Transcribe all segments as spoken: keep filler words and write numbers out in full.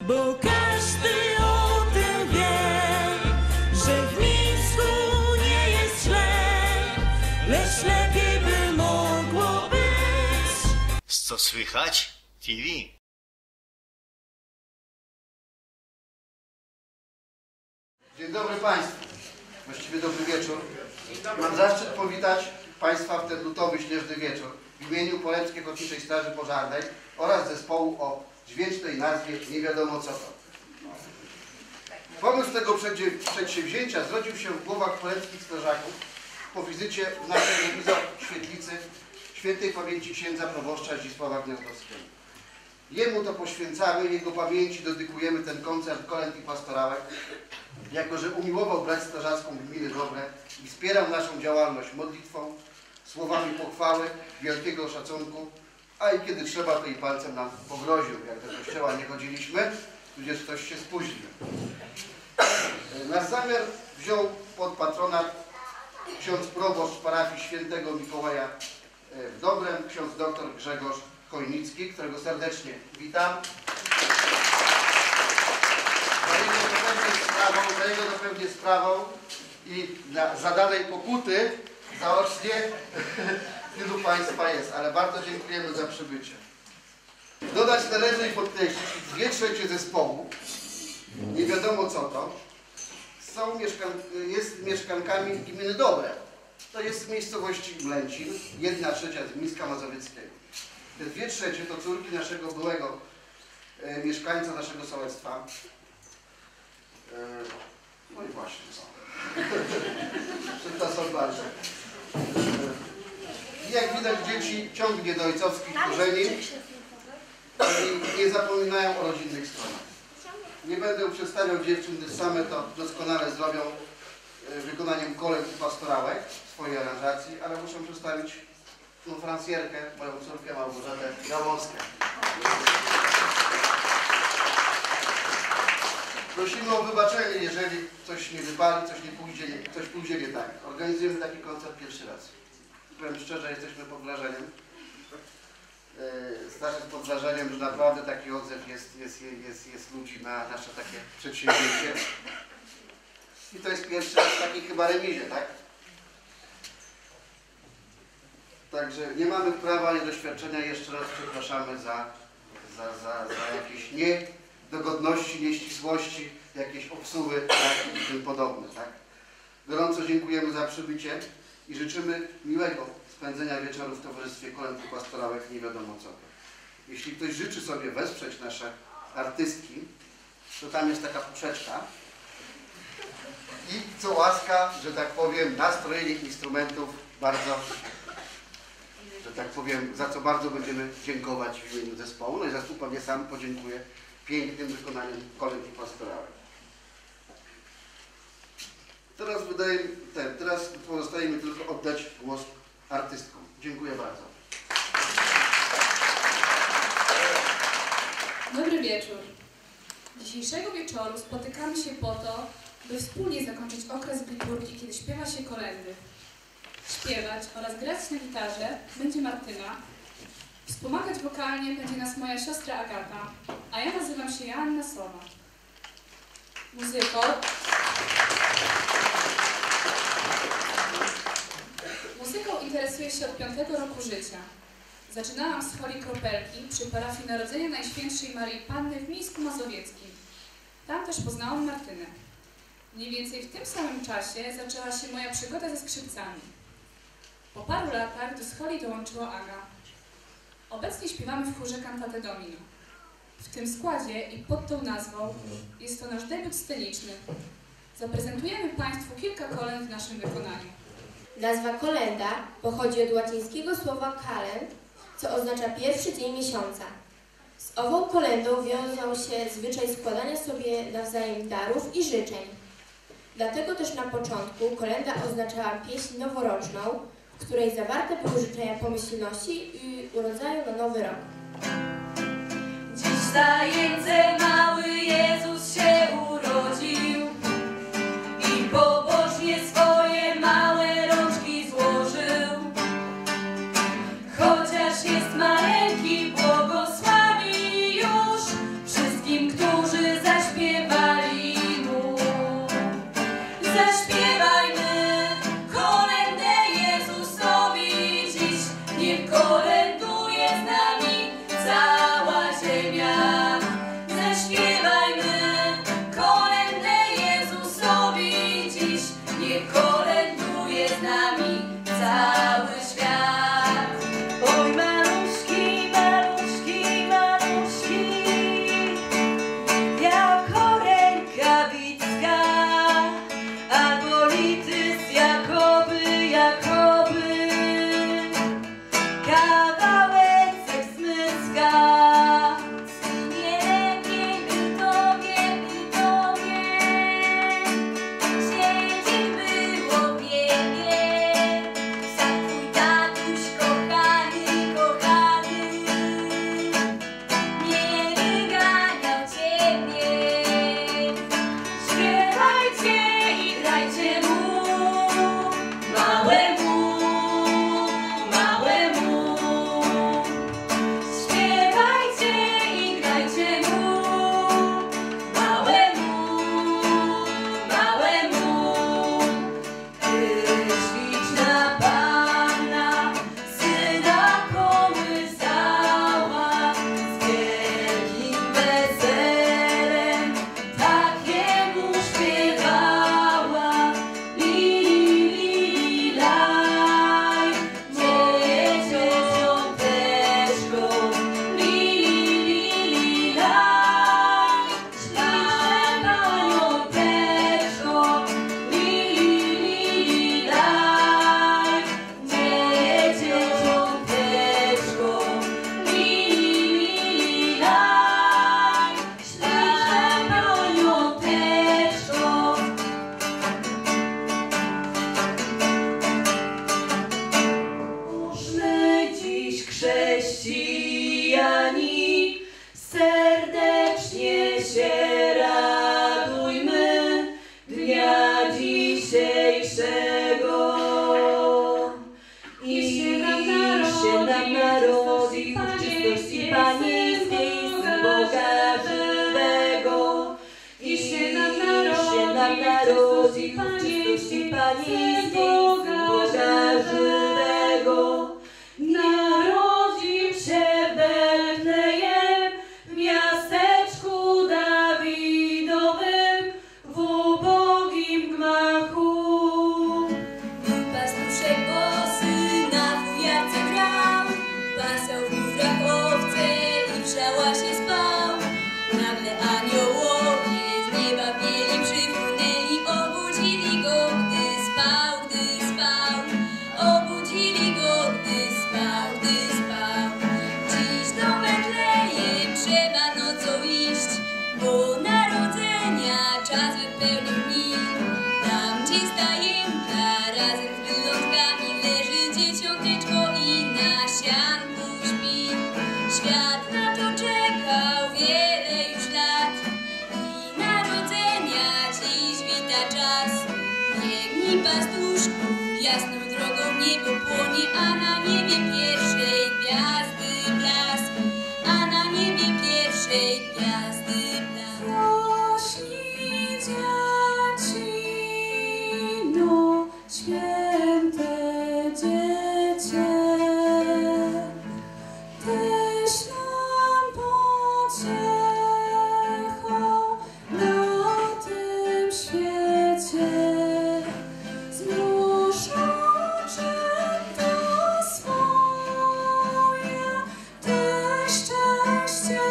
bo każdy o tym wie, że w Mińsku nie jest źle, lecz lepiej by mogło być. Co słychać? T V. Dzień dobry Państwu. Właściwie dobry wieczór. Mam zaszczyt powitać Państwa w ten lutowy, śnieżny wieczór w imieniu Poleckiej Ochotniczej Straży Pożarnej oraz zespołu o dźwięcznej nazwie Nie wiadomo co to. Pomysł tego przedsięwzięcia zrodził się w głowach poleckich strażaków po wizycie w naszej rewizor świetlicy świętej pamięci księdza proboszcza Zdzisława Gniazdowskiego. Jemu to poświęcamy, jego pamięci dedykujemy ten koncert kolęd i pastorałek, jako że umiłował brać strażacką gminy Dobre i wspierał naszą działalność modlitwą, słowami pochwały, wielkiego szacunku, a i kiedy trzeba, to i palcem nam pogroził, jak do kościoła nie chodziliśmy, tudzież ktoś się spóźnił. Nasz zamiar wziął pod patronat ksiądz proboszcz parafii świętego Mikołaja w Dobrem, ksiądz doktor Grzegorz Chojnicki, którego serdecznie witam. Za jego to pewnie sprawą, za jego to pewnie sprawą i dla zadanej pokuty zaocznie wielu Państwa jest, ale bardzo dziękujemy za przybycie. Dodać należy i podkreślić, dwie trzecie zespołu, nie wiadomo co to, są mieszkan jest mieszkankami gminy Dobre. To jest z miejscowości Mlęcin, jedna trzecia z Mińska Mazowieckiego. Te dwie trzecie to córki naszego byłego e, mieszkańca naszego sołectwa. E, no i właśnie co. Przepraszam bardzo. I jak widać, dzieci ciągnie do ojcowskich korzeni i nie zapominają o rodzinnych stronach. Nie będę przedstawiał dziewczyn, gdyż same to doskonale zrobią wykonaniem kolęd i pastorałek w swojej aranżacji, ale muszę przedstawić konferencjerkę, moją córkę Małgorzatę Gałązkę. Prosimy o wybaczenie, jeżeli coś nie wypali, coś nie pójdzie, nie, coś pójdzie nie tak. Organizujemy taki koncert pierwszy raz. Powiem szczerze, jesteśmy pod wrażeniem. Strasznie pod wrażeniem, że naprawdę taki odzew jest, jest, jest, jest ludzi na nasze takie przedsięwzięcie. I to jest pierwszy raz w takiej chyba remizie, tak? Także nie mamy prawa, nie doświadczenia. Jeszcze raz przepraszamy za, za, za, za jakieś niedogodności, nieścisłości, jakieś obsuwy tak, i tym podobne, tak? Gorąco dziękujemy za przybycie i życzymy miłego spędzenia wieczoru w towarzystwie kolęd i pastorałek nie wiadomo co. Jeśli ktoś życzy sobie wesprzeć nasze artystki, to tam jest taka puszeczka i co łaska, że tak powiem, nastrojenie instrumentów bardzo, że tak powiem, za co bardzo będziemy dziękować w imieniu zespołu. No i za to pewnie sam podziękuję pięknym wykonaniem kolęd i pastorałek. Teraz wydaje ten, teraz pozostaje mi tylko oddać głos artystkom. Dziękuję bardzo. Dobry wieczór. Dzisiejszego wieczoru spotykamy się po to, by wspólnie zakończyć okres liturgii, kiedy śpiewa się kolędy. Śpiewać oraz grać na gitarze będzie Martyna. Wspomagać wokalnie będzie nas moja siostra Agata, a ja nazywam się Joanna Sowa. Muzyką Muzyką interesuję się od piątego roku życia. Zaczynałam z choli Kropelki przy parafii Narodzenia Najświętszej Maryi Panny w Mińsku Mazowieckim. Tam też poznałam Martynę. Mniej więcej w tym samym czasie zaczęła się moja przygoda ze skrzypcami. Po paru latach do scholi dołączyła Aga. Obecnie śpiewamy w chórze Cantate Domino. W tym składzie i pod tą nazwą jest to nasz debiut sceniczny. Zaprezentujemy Państwu kilka kolęd w naszym wykonaniu. Nazwa kolenda pochodzi od łacińskiego słowa kalend, co oznacza pierwszy dzień miesiąca. Z ową kolendą wiązał się zwyczaj składania sobie nawzajem darów i życzeń. Dlatego też na początku kolenda oznaczała pieśń noworoczną, w której zawarte były życzenia pomyślności i urodzaju na nowy rok. Dziś w zajęce mały Jezus się urodził i pobożnie swoje małe rączki złożył. Chociaż jest maleńki, błogosławi już wszystkim, którzy Boga żywego. I się nam narodził w czystości panieńskiej Boga żywego. Narodził się w Betlejem, w miasteczku Dawidowym, w ubogim gmachu. Był pastuszek bosy, na fujarce grał, pasał w górach owce i w szałasie spał. Nagle aniołowie z nieba bieli przypłynęli, obudzili go, gdy spał, gdy spał. Obudzili go, gdy spał, gdy spał. Dziś do Betlejem trzeba nocą iść, bo narodzenia czas wypełnił dni. Tam, gdzie stajenka razem z bylątkami leży dzieciąteczko i na sianku śpi. Świat na to czekał wiele już lat i narodzenia dziś wita czas. Biegnij, pastuszku, jasną drogą niebo płonie, a na niebie pierwszej gwiazdy blask, a na niebie pierwszej gwiazdy blask. Rośnij, dziecino, święte dziecię, Tyś nam pociechą na tym świecie. Zmuszoczęta swoje, Tyś szczęście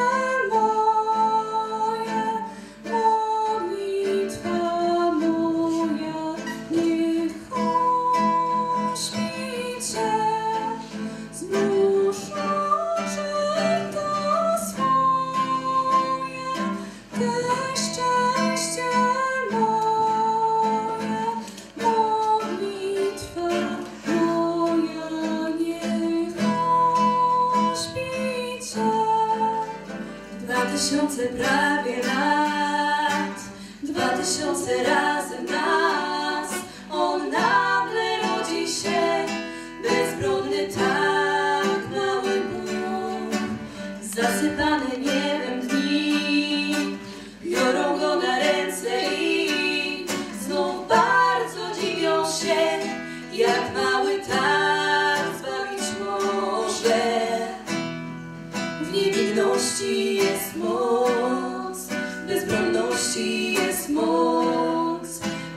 moje, modlitwa moja niech oświ Cię. Zmuszoczęta swoje, Tyś szczęście moje, modlitwa moja niech oświ Cię. Dwa tysiące prawie lat, dwa tysiące razem nas, on nagle rodzi się, bezbronny tak mały Bóg. Zasypane niebem dni biorą go na ręce i znów bardzo dziwią się, jak mały tak zbawić może. W niewinności jest moc, w bezbronności jest moc,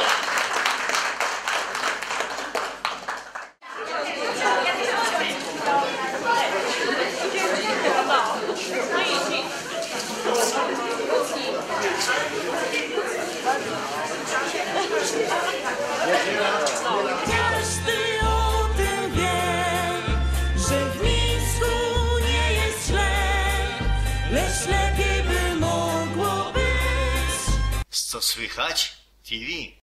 Każdy o tym wie, że w Mińsku nie jest źle, lecz lepiej by mogło być. Co słychać? T V.